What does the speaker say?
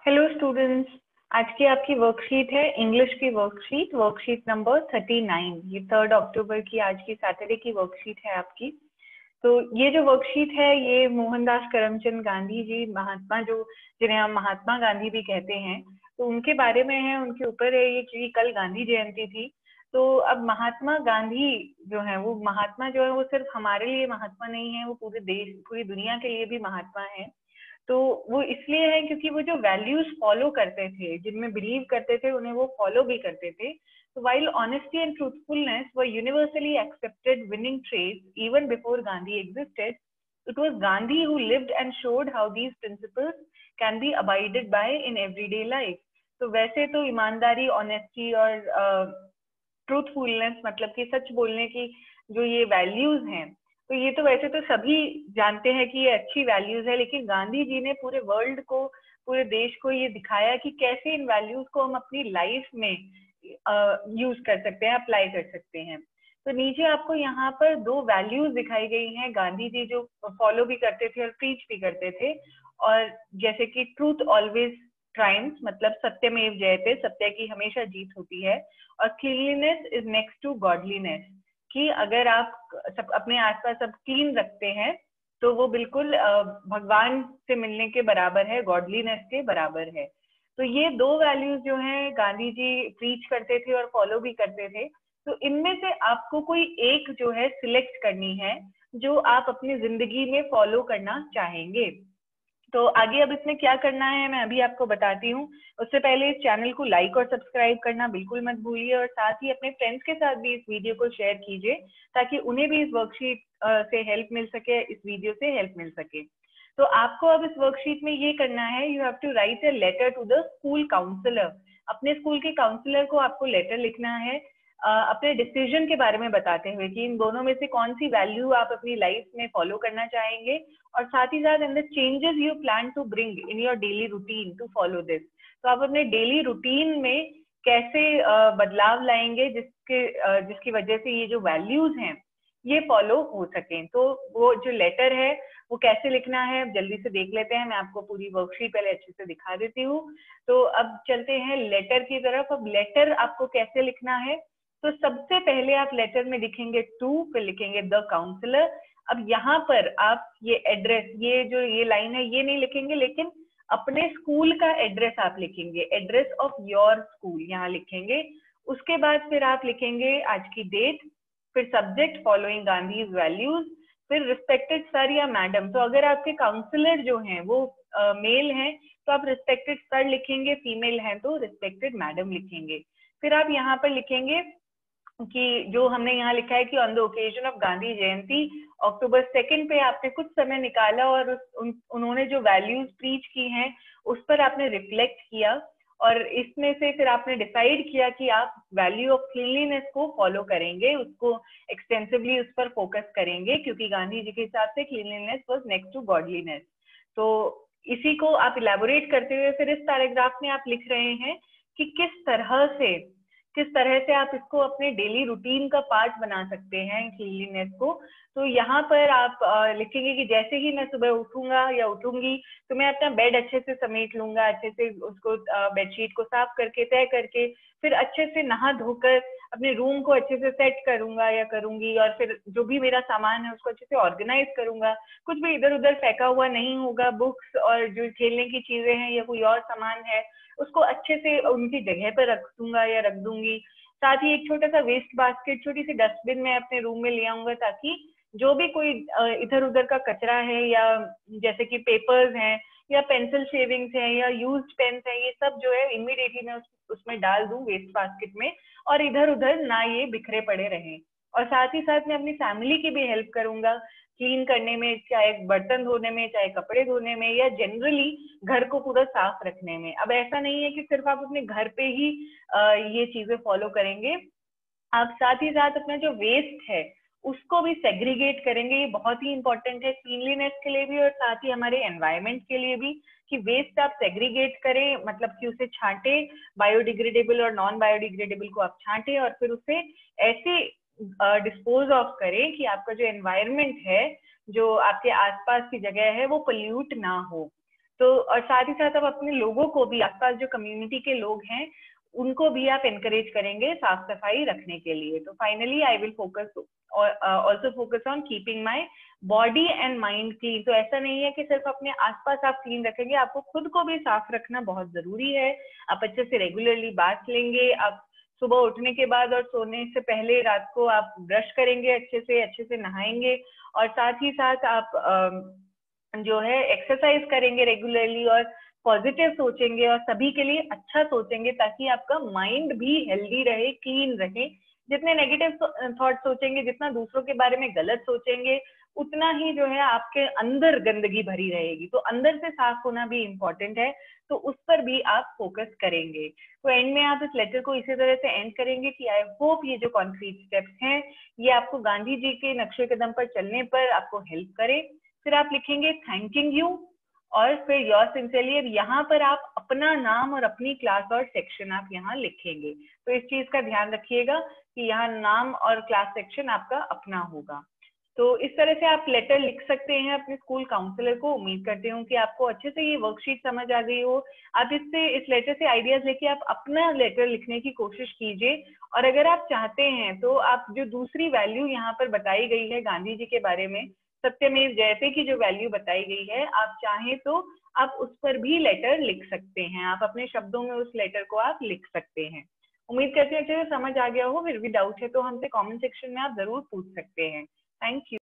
Hello students. आज की आपकी वर्कशीट है इंग्लिश की वर्कशीट नंबर 39। ये 3 अक्टूबर की आज की सैटरडे की वर्कशीट है आपकी। तो ये जो वर्कशीट है ये मोहनदास करमचंद गांधी जी, महात्मा, जो जिन्हें हम महात्मा गांधी भी कहते हैं, तो उनके बारे में है, उनके ऊपर है ये, क्योंकि कल गांधी जयंती थी। तो अब महात्मा गांधी जो है, वो महात्मा जो है वो सिर्फ हमारे लिए महात्मा नहीं है, वो पूरे देश, पूरी दुनिया के लिए भी महात्मा है। तो वो इसलिए है क्योंकि वो जो वैल्यूज फॉलो करते थे, जिनमें बिलीव करते थे, उन्हें वो फॉलो भी करते थे। तो while honesty and truthfulness were universally accepted winning traits even before Gandhi existed, it was Gandhi who lived and showed how these principles can be abided by in everyday life. तो वैसे तो ईमानदारी, honesty और truthfulness, मतलब कि सच बोलने की जो ये वैल्यूज हैं, तो ये तो वैसे तो सभी जानते हैं कि ये अच्छी वैल्यूज है, लेकिन गांधी जी ने पूरे वर्ल्ड को, पूरे देश को ये दिखाया कि कैसे इन वैल्यूज को हम अपनी लाइफ में यूज कर सकते हैं, अप्लाई कर सकते हैं। तो नीचे आपको यहाँ पर 2 वैल्यूज दिखाई गई हैं गांधी जी जो फॉलो भी करते थे और प्रीच भी करते थे। और जैसे कि ट्रूथ ऑलवेज ट्राइम्स, मतलब सत्यमेव जयते, सत्य की हमेशा जीत होती है। और cleanliness is next to godliness, कि अगर आप सब अपने आसपास सब क्लीन रखते हैं तो वो बिल्कुल भगवान से मिलने के बराबर है, गॉडलीनेस के बराबर है। तो ये 2 वैल्यूज जो हैं गांधी जी प्रीच करते थे और फॉलो भी करते थे। तो इनमें से आपको कोई एक जो है सिलेक्ट करनी है जो आप अपनी जिंदगी में फॉलो करना चाहेंगे। तो आगे अब इसमें क्या करना है मैं अभी आपको बताती हूँ। उससे पहले इस चैनल को लाइक और सब्सक्राइब करना बिल्कुल मत भूलिए, और साथ ही अपने फ्रेंड्स के साथ भी इस वीडियो को शेयर कीजिए ताकि उन्हें भी इस वर्कशीट से हेल्प मिल सके, इस वीडियो से हेल्प मिल सके। तो आपको अब इस वर्कशीट में ये करना है, you have to write a letter to the school counsellor. अपने स्कूल के काउंसलर को आपको लेटर लिखना है अपने डिसीजन के बारे में बताते हुए कि इन दोनों में से कौन सी वैल्यू आप अपनी लाइफ में फॉलो करना चाहेंगे, और साथ ही साथ in the changes you plan to bring in your daily routine to follow this. तो आप अपने डेली रूटीन में कैसे बदलाव लाएंगे जिसकी वजह से ये जो वैल्यूज हैं ये फॉलो हो सकें। तो वो जो लेटर है वो कैसे लिखना है अब जल्दी से देख लेते हैं। मैं आपको पूरी वर्कशीट पहले अच्छे से दिखा देती हूँ। तो अब चलते हैं लेटर की तरफ। अब लेटर आपको कैसे लिखना है, तो सबसे पहले आप लेटर में लिखेंगे टू, फिर लिखेंगे द काउंसलर। अब यहाँ पर आप ये एड्रेस, ये जो ये लाइन है ये नहीं लिखेंगे, लेकिन अपने स्कूल का एड्रेस आप लिखेंगे, एड्रेस ऑफ योर स्कूल यहाँ लिखेंगे। उसके बाद फिर आप लिखेंगे आज की डेट, फिर सब्जेक्ट फॉलोइंग गांधी वैल्यूज, फिर रिस्पेक्टेड सर या मैडम। तो अगर आपके काउंसलर जो हैं वो मेल हैं तो आप रिस्पेक्टेड सर लिखेंगे, फीमेल हैं तो रिस्पेक्टेड मैडम लिखेंगे। फिर आप यहाँ पर लिखेंगे कि जो हमने यहाँ लिखा है कि on the occasion of Gandhi Jayanti October 2 पे आपने कुछ समय निकाला और उन्होंने जो वैल्यूज प्रीच की हैं उस पर आपने रिफ्लेक्ट किया, और इसमें से फिर आपने डिसाइड किया कि आप वैल्यू ऑफ क्लीनलीनेस को फॉलो करेंगे, उसको एक्सटेंसिवली उस पर फोकस करेंगे, क्योंकि गांधी जी के हिसाब से cleanliness was next to godliness. तो इसी को आप इलेबोरेट करते हुए फिर इस पैराग्राफ में आप लिख रहे हैं कि किस तरह से आप इसको अपने डेली रूटीन का पार्ट बना सकते हैं क्लीनलीनेस को। तो यहाँ पर आप लिखेंगे कि जैसे ही मैं सुबह उठूंगा या उठूंगी तो मैं अपना बेड अच्छे से समेट लूंगा, अच्छे से उसको बेडशीट को साफ करके तय करके फिर अच्छे से नहा धोकर अपने रूम को अच्छे से सेट करूंगा या करूंगी, और फिर जो भी मेरा सामान है उसको अच्छे से ऑर्गेनाइज करूंगा, कुछ भी इधर उधर फेंका हुआ नहीं होगा, बुक्स और जो खेलने की चीजें हैं या कोई और सामान है उसको अच्छे से उनकी जगह पर रख दूंगा या रख दूंगी। साथ ही एक छोटा सा वेस्ट बास्केट, छोटी सी डस्टबिन में अपने रूम में ले आऊंगा, ताकि जो भी कोई इधर उधर का कचरा है या जैसे कि पेपर्स हैं या पेंसिल शेविंग्स हैं या यूज्ड पेन्स हैं, ये सब जो है इमीडिएटली मैं उसमें डाल दूं वेस्ट बास्केट में, और इधर उधर ना ये बिखरे पड़े रहें। और साथ ही साथ मैं अपनी फैमिली की भी हेल्प करूंगा क्लीन करने में, चाहे बर्तन धोने में, चाहे कपड़े धोने में, या जनरली घर को पूरा साफ रखने में। अब ऐसा नहीं है कि सिर्फ आप अपने घर पे ही ये चीजें फॉलो करेंगे, आप साथ ही साथ अपना जो वेस्ट है उसको भी सेग्रीगेट करेंगे। ये बहुत ही इंपॉर्टेंट है क्लीनलीनेस के लिए भी और साथ ही हमारे एनवायरनमेंट के लिए भी, कि वेस्ट आप सेग्रीगेट करें, मतलब कि उसे छांटे, बायोडिग्रेडेबल और नॉन बायोडिग्रेडेबल को आप छांटे और फिर उसे ऐसे डिस्पोज ऑफ करें कि आपका जो एनवायरनमेंट है, जो आपके आसपास की जगह है, वो पोल्यूट ना हो। तो और साथ ही साथ आप अपने लोगों को भी, आसपास जो कम्युनिटी के लोग हैं उनको भी आप एनकरेज करेंगे साफ सफाई रखने के लिए। तो finally I will focus also focus on keeping my body and mind clean. तो ऐसा नहीं है कि सिर्फ अपने आसपास आप क्लीन रखेंगे, आपको खुद को भी साफ रखना बहुत जरूरी है। आप अच्छे से रेगुलरली बाथ लेंगे, आप सुबह उठने के बाद और सोने से पहले रात को आप ब्रश करेंगे, अच्छे से नहाएंगे, और साथ ही साथ आप जो है एक्सरसाइज करेंगे रेगुलरली, और पॉजिटिव सोचेंगे और सभी के लिए अच्छा सोचेंगे, ताकि आपका माइंड भी हेल्दी रहे, क्लीन रहे। जितने नेगेटिव थॉट सोचेंगे, जितना दूसरों के बारे में गलत सोचेंगे, उतना ही जो है आपके अंदर गंदगी भरी रहेगी। तो अंदर से साफ होना भी इम्पोर्टेंट है, तो उस पर भी आप फोकस करेंगे। तो एंड में आप इस लेटर को इसी तरह से एंड करेंगे कि आई होप ये जो कॉन्क्रीट स्टेप्स हैं ये आपको गांधी जी के नक्शे कदम पर चलने पर आपको हेल्प करे। फिर आप लिखेंगे थैंकिंग यू, और फिर योर सिंसियरली। यहाँ पर आप अपना नाम और अपनी क्लास और सेक्शन आप यहाँ लिखेंगे। तो इस चीज का ध्यान रखिएगा कि यहाँ नाम और क्लास सेक्शन आपका अपना होगा। तो इस तरह से आप लेटर लिख सकते हैं अपने स्कूल काउंसलर को। उम्मीद करती हूँ कि आपको अच्छे से ये वर्कशीट समझ आ गई हो। आप इस लेटर से आइडियाज लेके आप अपना लेटर लिखने की कोशिश कीजिए। और अगर आप चाहते हैं तो आप जो दूसरी वैल्यू यहाँ पर बताई गई है गांधी जी के बारे में, सत्यमेव जयते की जो वैल्यू बताई गई है, आप चाहें तो आप उस पर भी लेटर लिख सकते हैं। आप अपने शब्दों में उस लेटर को आप लिख सकते हैं। उम्मीद करती हूँ अच्छे से समझ आ गया हो। फिर भी डाउट है तो हमसे कमेंट सेक्शन में आप जरूर पूछ सकते हैं। Thank you.